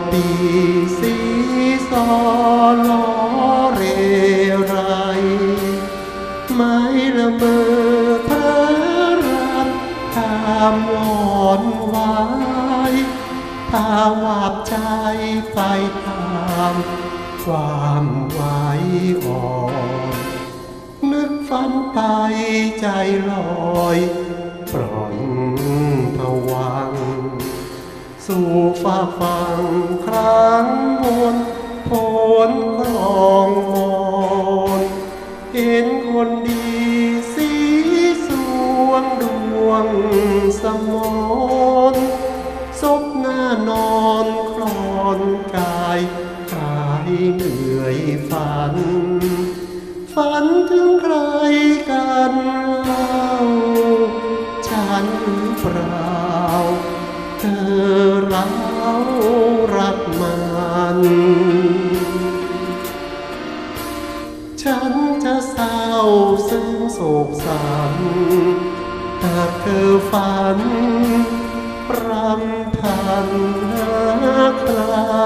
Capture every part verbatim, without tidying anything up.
ดีสีซอล้อเรไรไม่ละเมอพระรักตามวอนไว้ภาวาบใจไปตามความไว้อ่อนนึกฝันไปใจลอยปล่อยผวังสู่ฟ้าฟังครั้งมนผลครองมนเห็นคนดีสีสวงดวงสมนศพหน้านอนคลอนกายกายเหนื่อยฝันฝันถึงใครกันเล่าฉันหรือเปล่าเธอเรารักมันฉันจะเศร้าซึ้งโศกสันหากเธอฝันรำพันหาใคร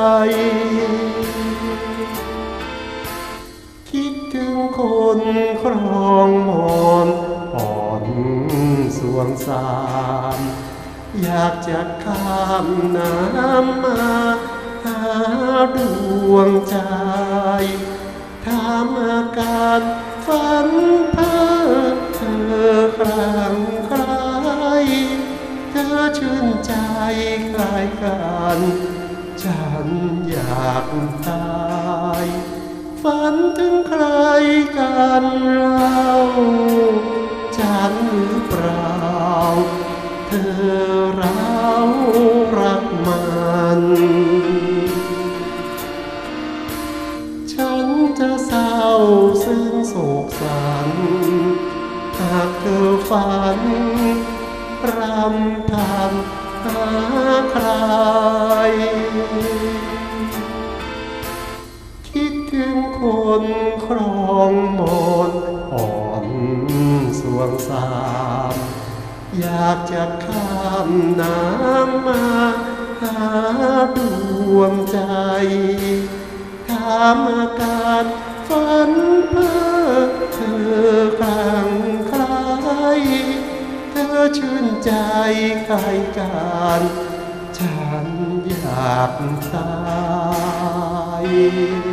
คิดถึงคนครองมอนอ่อนสวงสามอยากจะข้ามน้ำมาหาดวงใจถามอาการฝันเพ้อเธอครั้งใครเธอชื่นใจคล้ายกันฉันอยากตายฝันถึงใครกันเล่าฉันหรือเปล่าเธอเรารักมันฉันจะเศร้าซึ้งโศกสันหากเธอฝันรำพันหาใครคิดถึงคนครองมนอ่อนสวงสามอยากจะข้ามน้ำมาหาดวงใจถามอาการฝันเพ้อเธอครั้งใครเธอชื่นใจใครกันฉันอยากตาย